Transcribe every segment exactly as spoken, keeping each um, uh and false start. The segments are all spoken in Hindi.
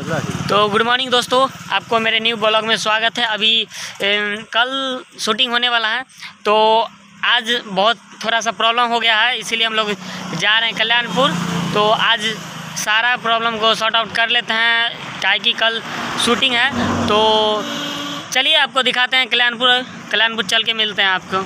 तो गुड मॉर्निंग दोस्तों, आपको मेरे न्यू ब्लॉग में स्वागत है। अभी ए, कल शूटिंग होने वाला है, तो आज बहुत थोड़ा सा प्रॉब्लम हो गया है, इसीलिए हम लोग जा रहे हैं कल्याणपुर। तो आज सारा प्रॉब्लम को सॉर्ट आउट कर लेते हैं, क्या कि कल शूटिंग है। तो चलिए आपको दिखाते हैं कल्याणपुर। कल्याणपुर चल के मिलते हैं आपको।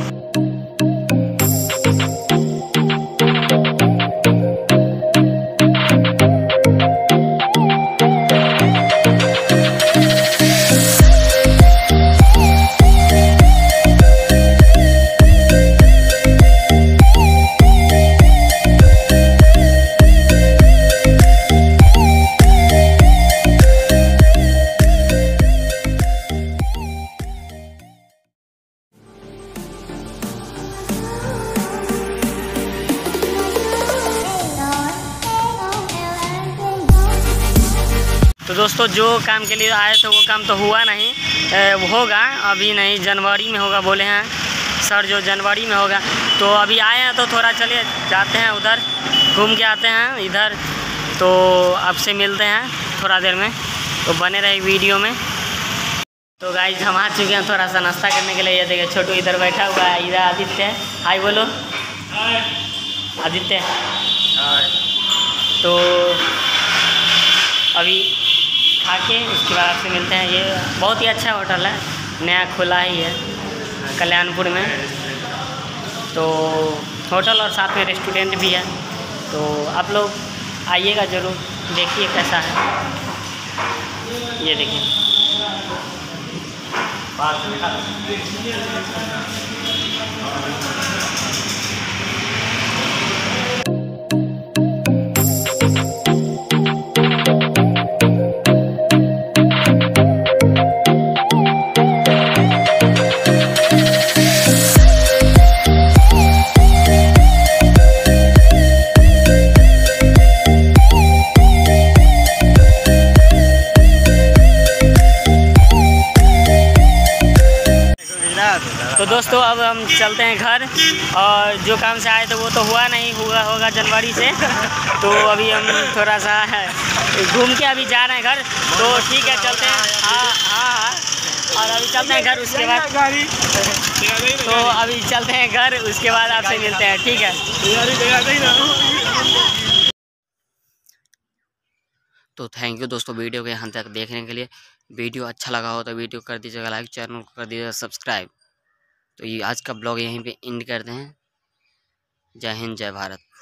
तो दोस्तों, जो काम के लिए आए थे वो काम तो हुआ नहीं, ए, होगा अभी नहीं, जनवरी में होगा बोले हैं सर, जो जनवरी में होगा। तो अभी आए हैं तो थोड़ा चलिए जाते हैं उधर, घूम के आते हैं इधर। तो आपसे मिलते हैं थोड़ा देर में, तो बने रहे वीडियो में। तो गाइस, हम आ चुके हैं थोड़ा सा नाश्ता करने के लिए। ये देखिए छोटू इधर बैठा हुआ है, इधर आदित्य है। हाय बोलो। हाय आदित्य। हाय। तो अभी खा के उसके बाद आपसे मिलते हैं। ये बहुत ही अच्छा होटल है, नया खुला ही है कल्याणपुर में। तो होटल और साथ में रेस्टोरेंट भी है, तो आप लोग आइएगा ज़रूर, देखिए कैसा है। ये देखिए तो दोस्तों, अब हम चलते हैं घर। और जो काम से आए थे वो तो हुआ नहीं, हुआ होगा जनवरी से। तो अभी हम थोड़ा सा घूम के अभी जा रहे हैं घर। तो ठीक है, चलते हैं। हाँ हाँ हाँ और अभी चलते हैं घर, उसके बाद तो अभी चलते हैं घर, उसके बाद आपसे मिलते हैं, ठीक है। तो थैंक यू दोस्तों वीडियो के यहाँ तक देखने के लिए। वीडियो अच्छा लगा हो तो वीडियो कर दीजिएगा लाइक, चैनल को कर दीजिएगा सब्सक्राइब। तो ये आज का ब्लॉग यहीं पे एंड करते हैं। जय हिंद, जय भारत।